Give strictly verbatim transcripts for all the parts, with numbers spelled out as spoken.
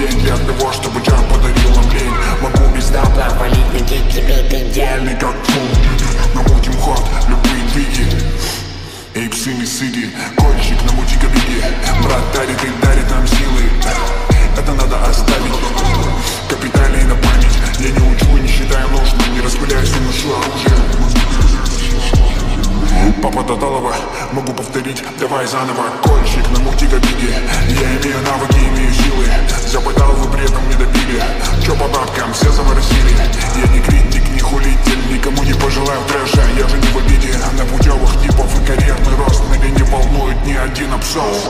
день для того, чтобы Джар подарил нам лень. Могу без дата валить, найти тебе пиндельный как фу. Намутим ход, любые двиги. Эй, псы, не сыди, кольщик, намути кабиги. Брат дарит и дарит нам силы. Это надо оставить. Капиталей на память. Я не учу и не считаю нужным. Не распыляюсь, не ношу оружие. Папа Таталова, могу повторить, давай заново. Кольщик, намути кабиги. Я имею навыки, имею силы. Запытал, вы при этом не добили. Чё по бабкам, все заморозили. Я не критик, не хулитель, никому не пожелаю трэша. Я же не в обиде на путевых типов и карьерный рост. Меня не волнует ни один абсос.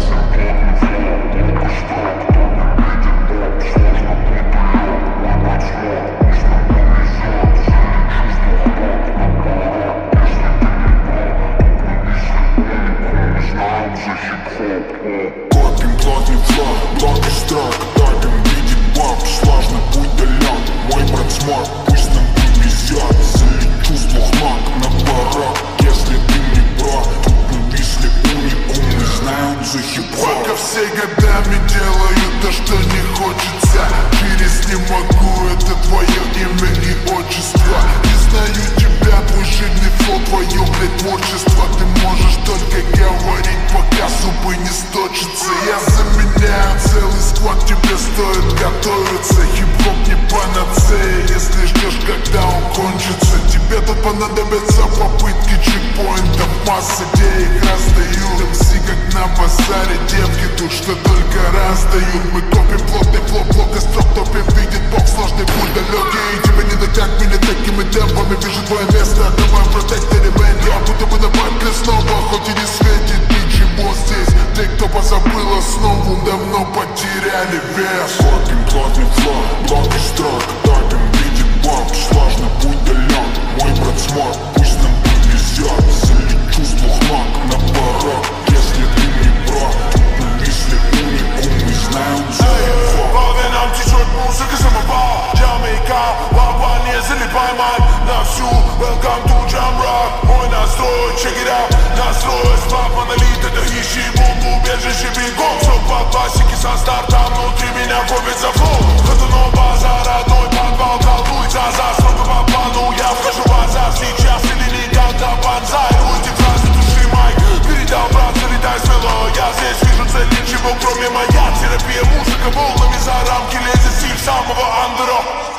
Копим плотный фло, блок и строк. Топим, видит бог, сложный путь далек. Мой брат смог, пусть нам повезет. Залечу с двух ног на порог. Если ты не про, тут мы висли уникумы, знают за хип-хоп. Пока все годами делаю то, что не хочется. Через не могу, это твое имя и отчество. Не знаю тебя, твой жирный флоу, твое, блядь, творчество. Ты можешь только говорить, пока зубы не сточатся. Я заменяю целый склад, тебе стоит готовиться. Хип-хоп не панацея, если ждешь, когда он кончится. Тебе тут понадобятся попытки чекпоинтов. Масса денег раздаю. МС как на базаре, девки тут что только раздают. Мы копим плотный флоу, плохо строк, топим, видит бог, сложный путь далекий. И тебя не дотяг меня такими темпами. Вижу твое место, на моем протекторе, бэнд. Я будто бы на банке снова, хоть и не светит ничего здесь. Те, кто позабыл основу, давно потеряли вес. Копим плотный флоу, блок и строк. Топим, видит бог, сложный путь далек. Мой брат смог, пусть нам повезет. Залечу с двух ног на порог. Если ты не про, тут мы висли уникумы, знают за хип-хоп. По венам течет музыка, самопал, Джамайка, лава, не залипай, мать, на всю. Welcome to Jam Rock, мой настрой, check it out. Настрой, сплав, монолит, это ищи бомбу, убежище бегом. Все по классике со стартом, внутри меня копится флоу. Ходуно базар, родной подвал, колдуется за сроком по плану. Я вхожу в азарт сейчас или никогда, банзай. Руйте фразы души, майк, передал брат, залетай смело. Я здесь вижу цель, ничего кроме моя. Терапия, музыка, волнами за рамки лезет стиль самого андера.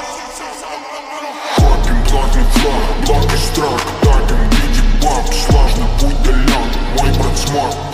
Копим плотный флоу, блок и строк. Топим, видит бог, сложный путь далек. Мой брат смог.